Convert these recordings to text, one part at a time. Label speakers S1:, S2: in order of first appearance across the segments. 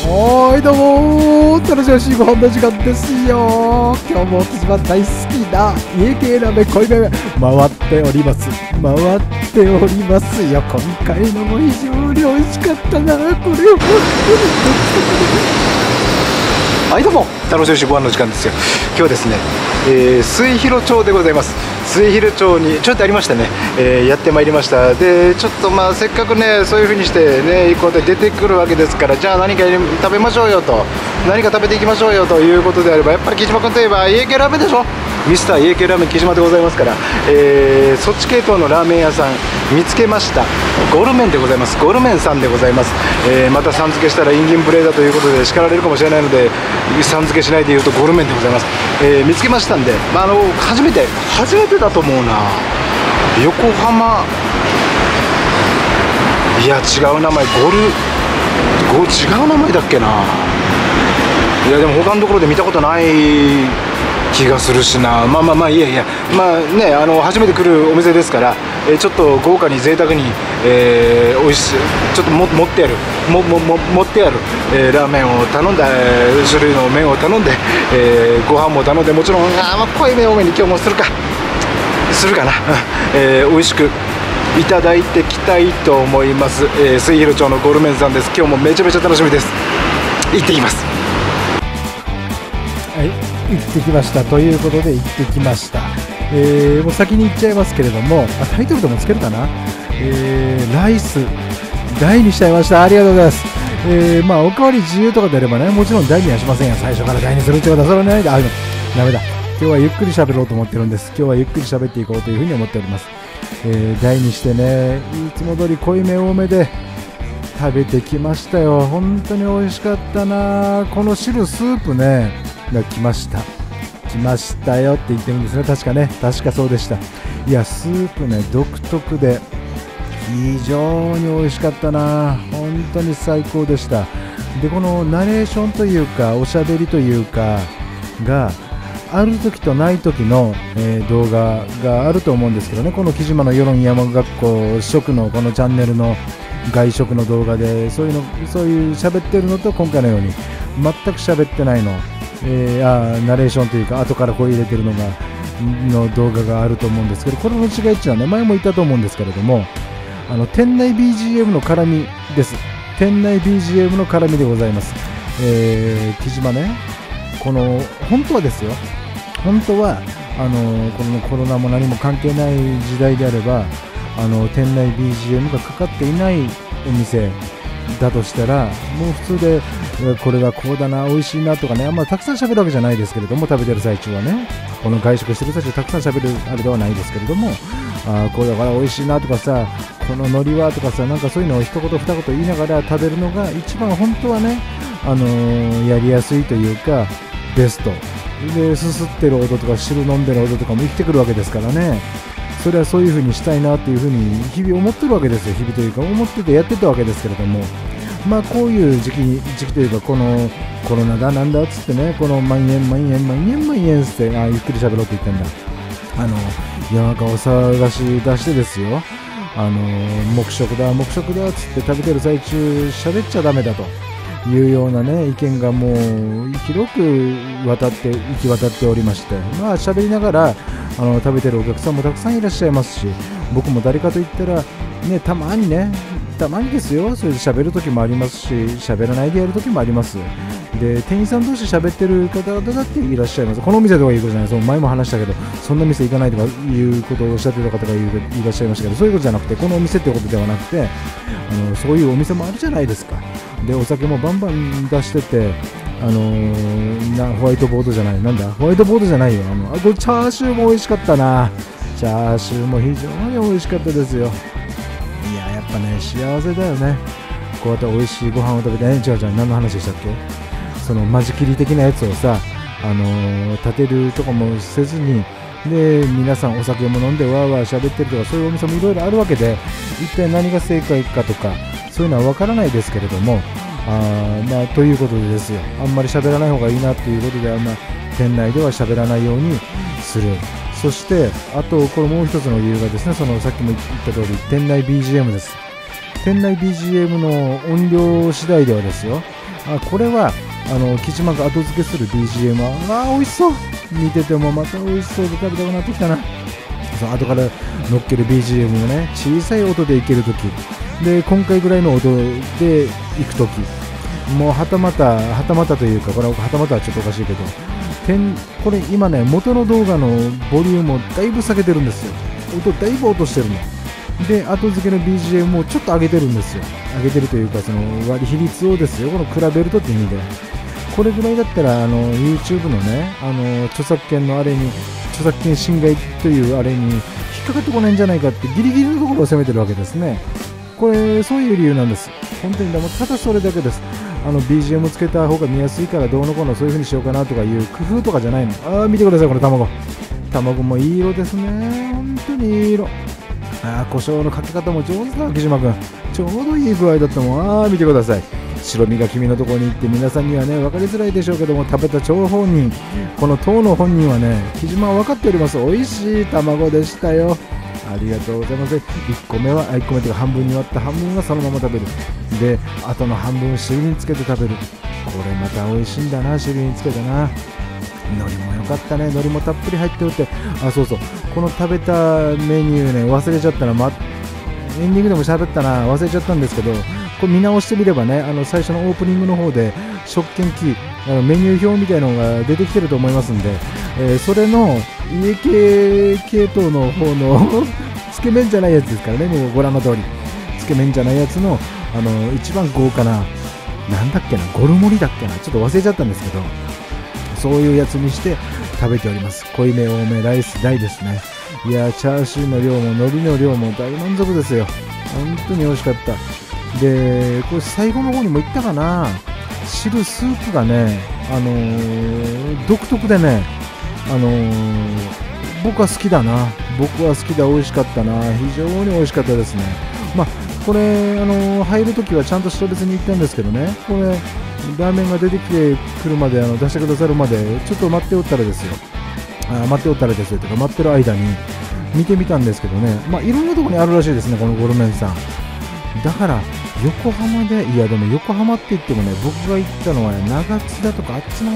S1: はいどうもー、楽しいご飯の時間ですよ。今日も私は大好きな家系ラーメン濃いめ回っておりますよ。今回のも非常に美味しかったな。これを本当に独特で。はいどうも、楽しいご飯の時間ですよ。今日はですね、末広町でございます。末広町にちょっとありましてね、やってまいりました。でちょっとまあせっかくねそういう風にしてねこうやって出てくるわけですから、じゃあ何か食べましょうよと、何か食べていきましょうよということであれば、やっぱり木島君といえば家系ラーメンでしょ。ミスター家系ラーメン木島でございますから、そっち系統のラーメン屋さん見つけました。ゴルメンでございます。ゴルメンさんでございます。またさん付けしたらインギン無礼だということで叱られるかもしれないので、さん付けしないで言うとゴルメンでございます。見つけましたんで、初めてだと思うな。横浜、いや違う名前、違う名前だっけな。いやでも他のところで見たことない気がするしな。まあいやまあね、初めて来るお店ですから、ちょっと豪華に贅沢に、美味しいちょっと持ってあるラーメンを頼んだ、種類の麺を頼んで、ご飯も頼んで、もちろん濃いめ多めに今日もするかな、美味しくいただいてきたいと思います。末広町のゴルメンさんです。今日もめちゃめちゃ楽しみです。行ってきます。はい、行ってきましたということで行ってきました。もう先に行っちゃいますけれども、タイトルでもつけるかな。ライス大にしちゃいました。ありがとうございます。おかわり自由とかであればね、もちろん大にはしませんよ。最初から大にするってことはそれはない。ダメだ。今日はゆっくり喋ろうと思ってるんです。今日はゆっくり喋っていこうというふうに思っております。大にしてね、いつも通り濃いめ多めで食べてきましたよ。本当に美味しかったな。この汁スープねが来ましたよって言ってるんですね。確かそうでした。いやスープね独特で非常に美味しかったな。本当に最高でした。でこのナレーションというかおしゃべりというかがある時とない時の、動画があると思うんですけどね。この木島の世論山学校食のこのチャンネルの外食の動画でそういう喋ってるのと、今回のように全く喋ってないの、ナレーションというか後から声入れてるの動画があると思うんですけど、これの違いっていうのはね、前も言ったと思うんですけれども、店内 BGM の絡みです。店内 BGM の絡みでございます。木島ね、この本当はですよ、このコロナも何も関係ない時代であれば、店内 BGM がかかっていないお店だとしたら、もう普通でこれがこうだな、美味しいなとかね、たくさん喋るわけじゃないですけれども、食べてる最中はね、この外食してる最中たくさん喋るあれではないですけれども、こうだから美味しいなとかさ、この海苔はとかさ、なんかそういうのを一言二言言いながら食べるのが一番本当はね、やりやすいというかベストですすってる音とか汁飲んでる音とかも生きてくるわけですからね。それはそういう風にしたいなっていう風に日々思ってるわけですよ。日々というか思っててやってたわけですけれども、こういう時期というか、このコロナだなんだっつってね、この蔓延って、ゆっくり喋ろうって言ってんだ。世の中を騒がし出してですよ、黙食だっつって食べてる最中喋っちゃダメだというようなね意見がもう広く行き渡っておりまして、喋りながら食べてるお客さんもたくさんいらっしゃいますし、僕も誰かといったらね、たまにですよ、それで喋る時もありますし、喋らないでやる時もあります。で店員さん同士喋ってる方々だっていらっしゃいます。このお店とかいうことじゃない、その前も話したけど、そんな店行かないとかいうことをおっしゃってた方がいらっしゃいましたけど、そういうことじゃなくて、このお店ってことではなくて、そういうお店もあるじゃないですか。でお酒もバンバン出してて、ホワイトボードじゃないよ、これチャーシューも美味しかったな。チャーシューも非常に美味しかったですよ。いややっぱね幸せだよね、こうやって美味しいご飯を食べて。違う何の話でしたっけ。その間仕切り的なやつをさ、立てるとかもせずに、で皆さんお酒も飲んでわーわー喋ってるとか、そういうお店もいろいろあるわけで、一体何が正解かとかそういうのは分からないですけれども、ということでですよ、あんまり喋らない方がいいなということで、店内では喋らないようにする。そしてあとこれもう一つの理由がですね、さっきも言った通り店内 BGM です。店内 BGM の音量次第ではですよ、 これは木島が後付けする BGM は美味しそう、見ててもまた美味しそうで食べたくなってきたな。そう後から乗っける BGM もね、小さい音でいけるときで、今回ぐらいの音でいくとき、もうはたまたというか、これははたまたはちょっとおかしいけど、これ今ね、元の動画のボリュームをだいぶ下げてるんですよ。音だいぶ落としてるので、後付けの BGM をちょっと上げてるんですよ。上げてるというか、その割り比率をですよ、この比べるとって意味で、これぐらいだったらYouTube のね、著作権のあれに、著作権侵害というあれに引っかかってこないんじゃないかって、ギリギリのところを攻めてるわけですね。これそういう理由なんです。本当にでもただそれだけです。BGM つけた方が見やすいからどうのこうのそういう風にしようかなとかいう工夫とかじゃないの。見てください、この卵もいい色ですね。本当にいい色。胡椒のかけ方も上手だ、木島君。ちょうどいい具合だったもん。見てください。白身が君のところに行って、皆さんにはね分かりづらいでしょうけども、食べた張本人、この当の本人はね、木島は分かっております。美味しい卵でしたよ。ありがとうございます。1個目は1個目というか半分に割った半分はそのまま食べる。で、あとの半分汁につけて食べる。これまた美味しいんだな、汁につけてな。海苔も良かったね。海苔もたっぷり入っておって、そうそう、この食べたメニューね、忘れちゃったら、エンディングでも喋ったな、忘れちゃったんですけど、これ見直してみればね、最初のオープニングの方で食券機、メニュー表みたいなのが出てきてると思いますんで、それの家系系統の方のつけ麺じゃないやつですからね、もうご覧の通りつけ麺じゃないやつの一番豪華な、なんだっけな、ゴルモリだっけな、ちょっと忘れちゃったんですけど、そういうやつにして食べております。濃いめ多めライス大ですね。いやチャーシューの量も海苔の量も大満足ですよ。本当に美味しかった。で、これ最後の方にも言ったかな、汁スープがね、独特でね、僕は好きだな。僕は好きで美味しかったな。非常に美味しかったですね。これ入るときはちゃんと調べずに行ったんですけどね、これラーメンが出てきてくるまで出してくださるまでちょっと待っておったらですよ。待っておったらですよとか、待ってる間に見てみたんですけどね、いろんなところにあるらしいですね、このゴルメンさん。だから横浜で、いやでも横浜って言ってもね、僕が行ったのはね、長津田とかあっちの、違う、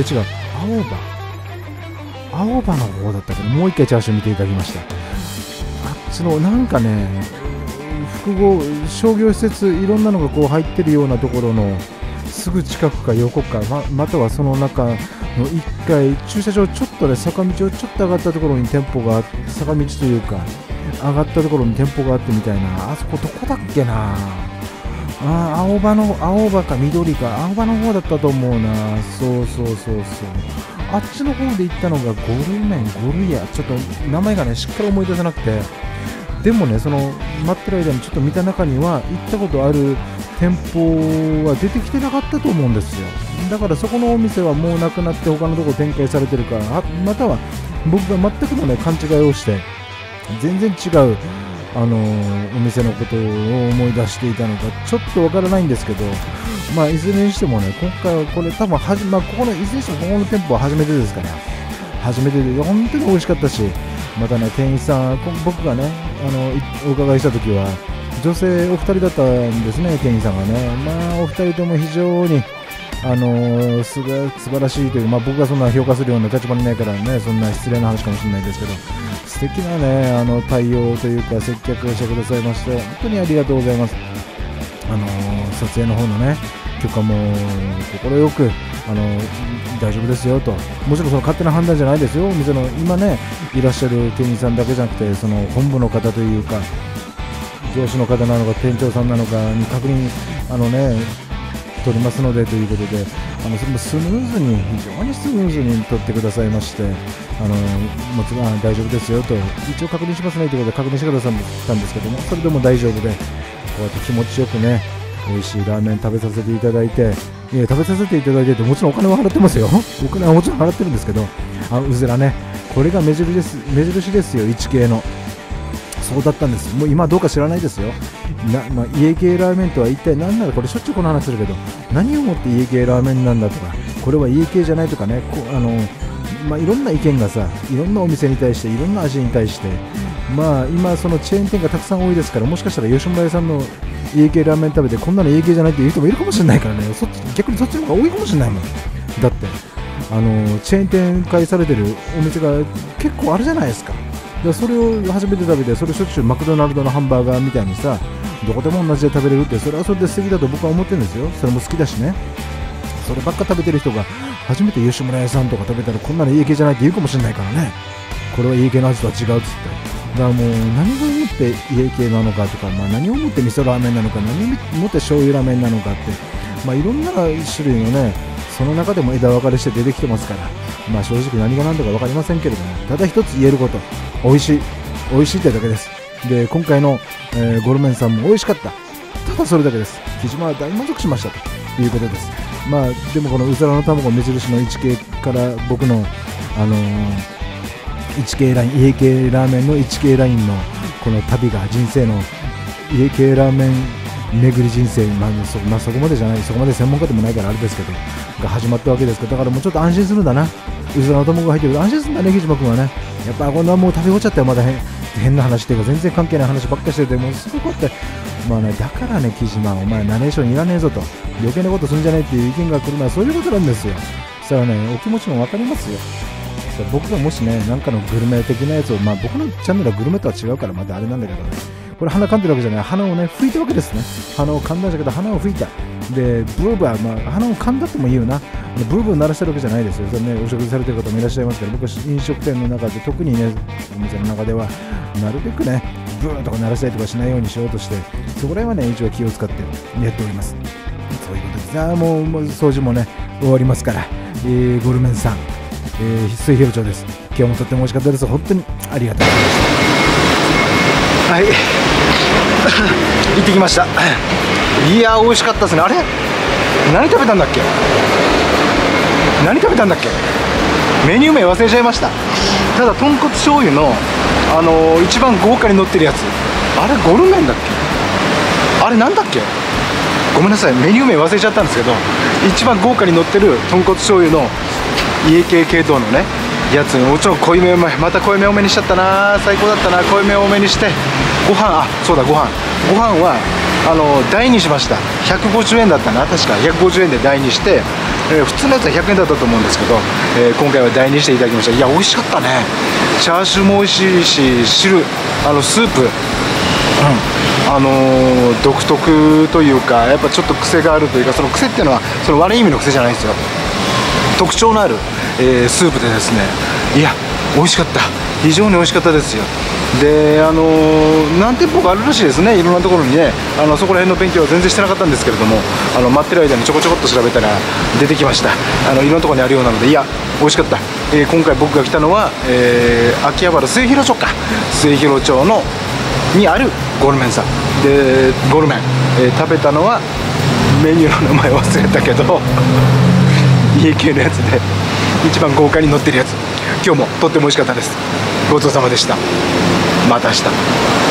S1: 青葉の方だったけど、もう一回チャーシュー見ていただきました。あっちのなんかね、複合商業施設いろんなのがこう入ってるようなところのすぐ近くか横か、またはその中の1階駐車場ちょっとね、坂道をちょっと上がったところに店舗があって、坂道というか上がったところに店舗があってみたいな、あそこどこだっけな、青葉か緑か青葉の方だったと思うな。そうあっちの方で行ったのがゴル屋、ちょっと名前がねしっかり思い出せなくて、でもね、その待ってる間にちょっと見た中には行ったことある店舗は出てきてなかったと思うんですよ。だからそこのお店はもうなくなって他のところ展開されてるから、または僕が全くのね勘違いをして全然違うお店のことを思い出していたのかちょっとわからないんですけど、いずれにしてもね、今回はこれ多分ここのいずれにしてもここの店舗は初めてですから、初めてで本当に美味しかったし、またね、店員さん、僕がねお伺いした時は女性お二人だったんですね、店員さんがね。お二人とも非常に素晴らしいという、僕がそんな評価するような立場にないからね、そんな失礼な話かもしれないですけど、素敵なね対応というか接客をしてくださいまして、本当にありがとうございます。撮影の方のね許可も快く大丈夫ですよと、もちろんその勝手な判断じゃないですよ。お店の今ねいらっしゃる店員さんだけじゃなくて、その本部の方というか上司の方なのか店長さんなのかに確認取りますのでということで、それもスムーズに、非常にスムーズに取ってくださいまして、もちろん大丈夫ですよと一応確認しますねということで確認してくださったんですけども、それでも大丈夫で、こうやって気持ちよくね美味しいラーメン食べさせていただいて、食べさせていただいてて、もちろんお金は払ってますよ。お金はもちろん払ってるんですけど、うずらね、これが目印ですよ、一系の。そうだったんです。もう今どうか知らないですよ。家系ラーメンとは一体何なの、これしょっちゅうこの話するけど、何をもって家系ラーメンなんだとか、これは家系じゃないとかね、いろんな意見がさ、いろんなお店に対して、いろんな味に対してまあ今そのチェーン店がたくさん多いですから、もしかしたら吉村屋さんの家系ラーメン食べてこんなの家系じゃないっていう人もいるかもしれないからね、逆にそっちの方が多いかもしれないもん。だってチェーン展開されてるお店が結構あるじゃないですか。でそれを初めて食べて、それしょっちゅうマクドナルドのハンバーガーみたいにさ、どこでも同じで食べれるって、それはそれで素敵だと僕は思ってるんですよ。それも好きだしね。そればっか食べてる人が初めて吉村屋さんとか食べたらこんなの家系じゃないって言うかもしれないからね。これは家系の味とは違うっつって。だからもう何を思って家系なのかとか、何を思って味噌ラーメンなのか、何を思って醤油ラーメンなのかって、いろんな種類のね、その中でも枝分かれして出てきてますから、正直何が何だか分かりませんけれども、ただ一つ言えること、美味しいってだけです。で今回の、ゴルメンさんも美味しかった、ただそれだけです。木島は大満足しましたということです。でもこのうずらの卵目印の 1K から僕の1K ライン、家系ラーメンの 1K ラインのこの旅が、人生の家系ラーメン巡り人生、そこまでじゃない、そこまで専門家でもないからあれですけどが始まったわけですから、だからもうちょっと安心するんだな、うずらの卵が入ってると安心するんだね、木島君はね。やっぱこんなもう食べ終わっちゃったよ、まだ変な話っていうか全然関係ない話ばっかりしてて、もうすごくってだからね、木島お前ナレーションいらねえぞと、余計なことするんじゃないっていう意見が来るのはそういうことなんですよ。そしたらね、お気持ちも分かりますよ。僕がもしね、なんかのグルメ的なやつを、僕のチャンネルはグルメとは違うからまたあれなんだけどね、これ鼻噛んでるわけじゃない、鼻をね拭いたわけですね。鼻を噛んだんだけど鼻を拭いたで、ブーブー、鼻を噛んだとも言うな、ブーブー鳴らしてるわけじゃないですよ。それね、お食事されてる方もいらっしゃいますけど、僕は飲食店の中で特にね、お店の中ではなるべくね、ブーとか鳴らしたりとかしないようにしようとして、そこら辺はね、一応気を使ってやっております。そういうことです。もう掃除もね終わりますから、ゴルメンさん、水平町です。今日もとっても美味しかったです。本当にありがとうございました。はい行ってきました。いや美味しかったですね。あれ何食べたんだっけメニュー名忘れちゃいました。ただ豚骨醤油の一番豪華に乗ってるやつ、あれゴルメンだっけ、あれなんだっけ、ごめんなさい、メニュー名忘れちゃったんですけど、一番豪華に乗ってる豚骨醤油の家系系統のねやつ、もちろん濃いめ、また濃いめ多めにしちゃったな、最高だったな。濃いめ多めにして、ご飯は台にしました。150円だったな、確か150円で台にして、普通のやつは100円だったと思うんですけど、今回は台にしていただきました。いや美味しかったね。チャーシューも美味しいし、汁スープ、独特というか、やっぱちょっと癖があるというか、その癖っていうのはその悪い意味の癖じゃないんですよ。特徴のある、スープでですね、いや美味しかった、非常に美味しかったですよ。で何店舗かあるらしいですね、いろんなところにね。そこら辺の勉強は全然してなかったんですけれども、待ってる間にちょこちょこっと調べたら出てきました。いろんなところにあるようなので、いや美味しかった。今回僕が来たのは、秋葉原末広町にあるゴルメンさんで、ゴルメン、食べたのはメニューの名前忘れたけど家系のやつで一番豪華に乗ってるやつ、今日もとっても美味しかったです。ごちそうさまでした。また明日。